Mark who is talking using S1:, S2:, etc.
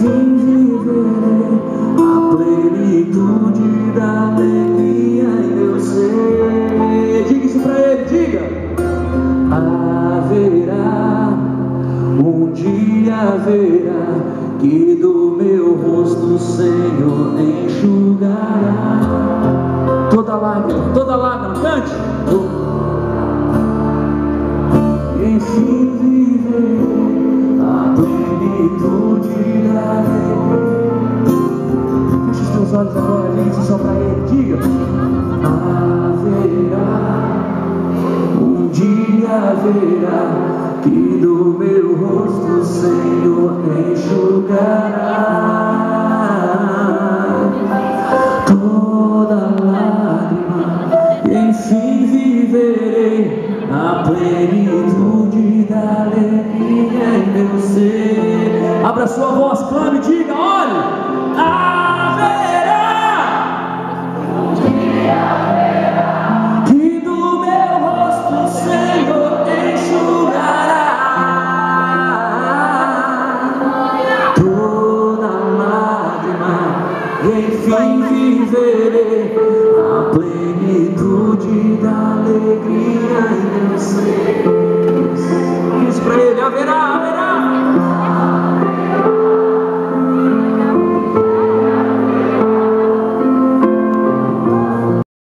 S1: enfim viverei a plenitude da alegria em meu ser. Diga isso pra ele, diga. Haverá, um dia haverá, que do meu rosto o Senhor enxugará toda lágrima, cante. Enfim viverei a plenitude da alegria. Feche os teus olhos agora, diga só pra ele, diga. Haverá, um dia haverá, que do meu rosto o Senhor enxugará toda lágrima, e enfim viverei a plenitude da alegria em meu ser. Abra sua voz, clame e diga, olhe, haverá, um dia haverá, que do meu rosto o Senhor enxugará toda lágrima, e enfim viverei a plenitude da alegria em meu ser. Diz pra